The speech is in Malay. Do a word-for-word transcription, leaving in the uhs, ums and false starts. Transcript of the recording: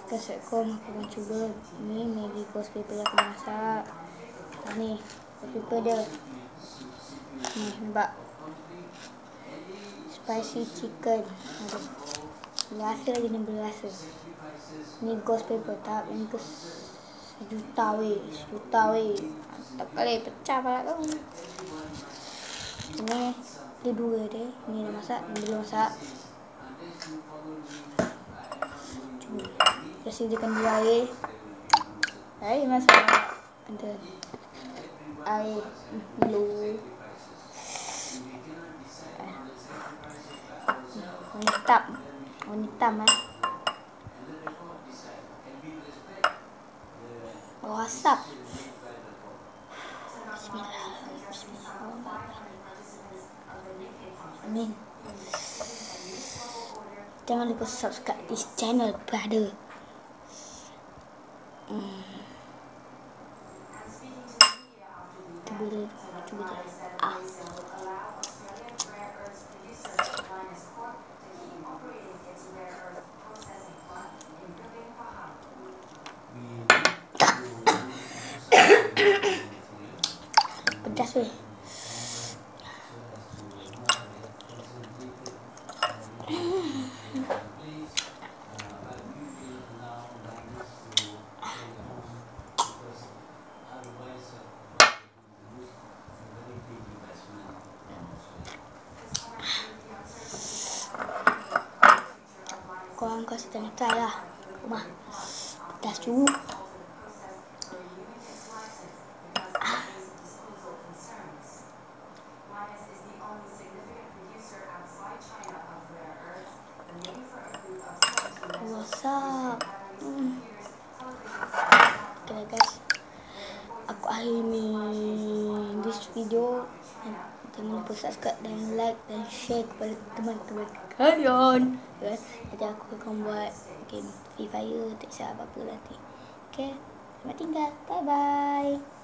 Assalamualaikum, aku akan cuba ni Maggi ghost pepper yang aku masak. Ni ghost pepper dia. Ni nampak spicy chicken. Ada berasa lagi ni berasa. Ni ghost pepper tak yang ke sejuta weh, sejuta weh. Tak boleh pecah pala kau. Ni dia dua dia. Ni dah masak, ni belum masak. Kita sediakan dua air. Air masak. Ada air dulu. Warna hitam. Warna hitam eh. Oh, asap. Bismillah. Bismillah. Amin. Jangan lupa subscribe this channel, brother. Hmm. Cuba dulu. Cuba dulu. Ah. Pedas weh. Korang kau sedang try lah rumah. Pedas tu. Wasap. Hmm. Okay guys, aku akhiri ni this video. Jangan lupa subscribe dan like dan share kepada teman-teman kalian. Okay? Nanti aku akan buat game Free Fire, tak kisah apa-apa nanti. Okay, selamat tinggal. Bye bye.